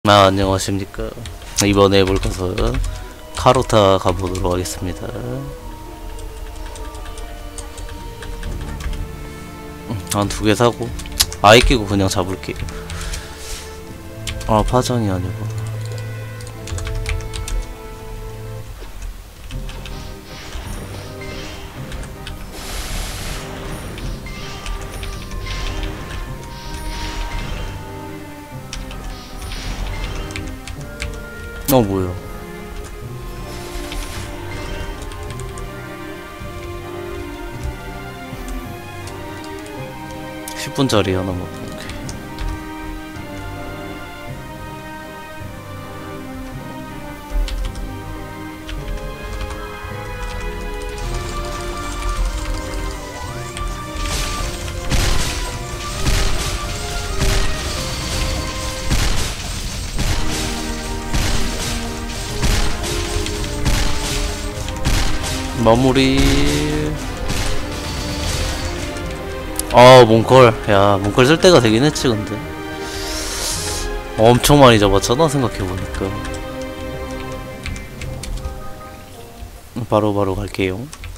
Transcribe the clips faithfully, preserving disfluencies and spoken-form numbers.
아, 안녕하십니까. 이번에 해볼 것은 카로타 가보도록 하겠습니다. 한 두 개 사고 아이 끼고 그냥 잡을게요. 아, 파장이 아니고 어 뭐야, 십 분짜리 하나 먹고. 오케이. 마무리. 아, 몽컬. 야, 몽컬 쓸 때가 되긴 했지. 근데 엄청 많이 잡았잖아, 생각해보니까. 바로 바로 갈게요.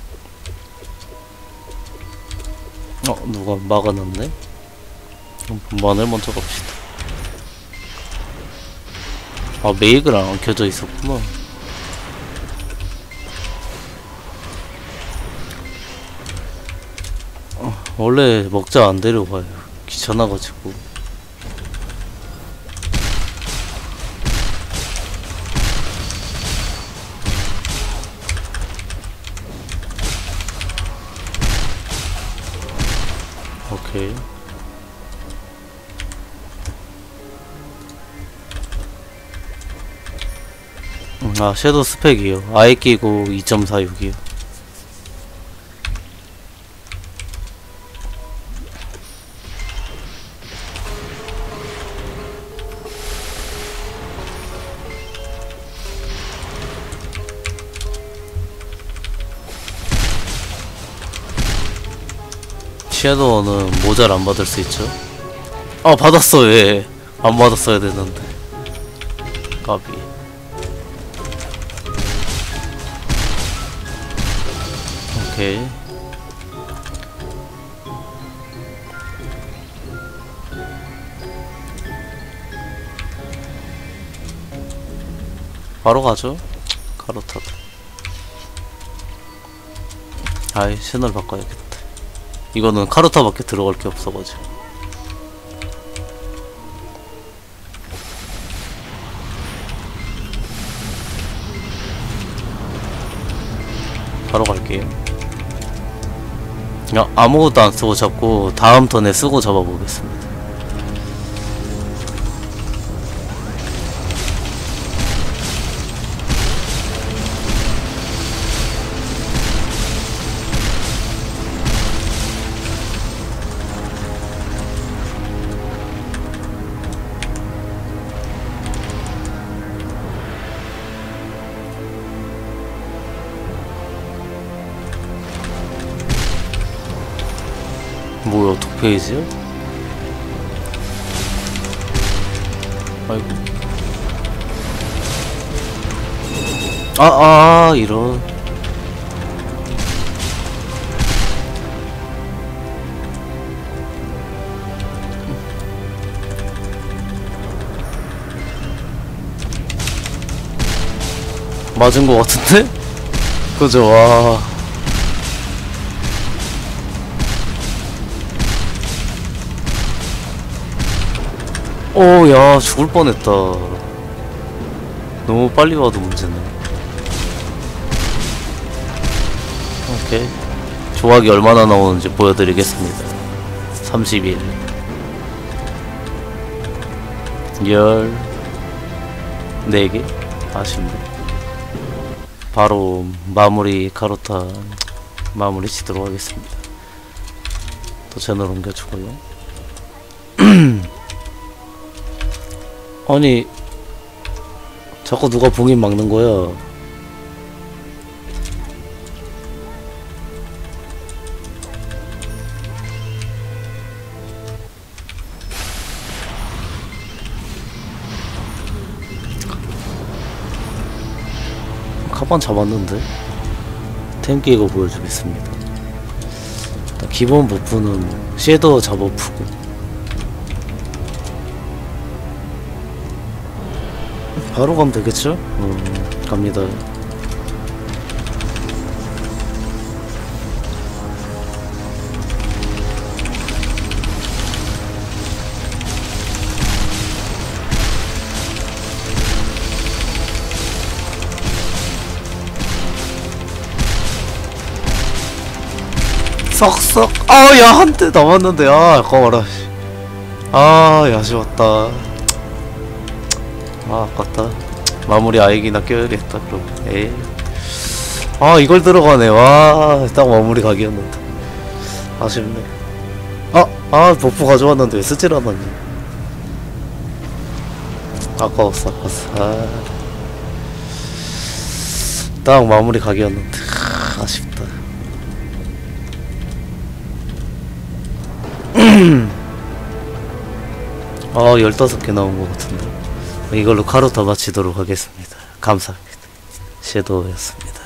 어, 누가 막아놨네? 마늘 먼저 갑시다. 아, 메이그랑 안 켜져 있었구나. 어, 원래 먹자 안 데려가요. 귀찮아가지고. 오케이. 음, 아, 섀도우 스펙이요. 아이 끼고 이 점 사육이요. 섀도우는 모자를 안 받을 수 있죠? 아, 받았어. 왜 안 받았어야 되는데. 까비. 오케이. 바로 가죠. 카로타도. 아이, 채널 바꿔야겠다. 이거는 카로타밖에 들어갈 게 없어가지고. 바로 갈게요. 그냥 아무것도 안 쓰고 잡고 다음 턴에 쓰고 잡아보겠습니다. 뭐야, 독페이지야? 아이고. 아, 아, 이런. 맞은 거 같은데? 그죠, 와. 오, 야, 죽을 뻔했다. 너무 빨리 와도 문제네. 오케이. 조각이 얼마나 나오는지 보여드리겠습니다. 삼십일. 열네 개? 아쉽네. 바로 마무리 카로타 마무리 치도록 하겠습니다. 또 채널 옮겨주고요. 아니, 자꾸 누가 봉인 막는 거야. 번 잡았는데. 템 끼고 보여주겠습니다. 일단 기본 버프는 섀도우 잡아프고 바로 가면 되겠죠? 어, 갑니다. 썩썩. 아야 한 대 남았는데. 아 아까워라. 아 야, 아쉬웠다. 아 아깝다. 마무리 아이기나 껴야겠다 그럼. 에이. 아 이걸 들어가네. 와 딱 마무리 각이었는데 아쉽네. 아! 아 버프 가져왔는데 왜 쓰질 않았냐. 아까웠어 아까웠어. 아. 딱 마무리 각이었는데 아쉽다. 아 열다섯 개 나온 것 같은데 이걸로 카루타 마치도록 하겠습니다. 감사합니다. 섀도우였습니다.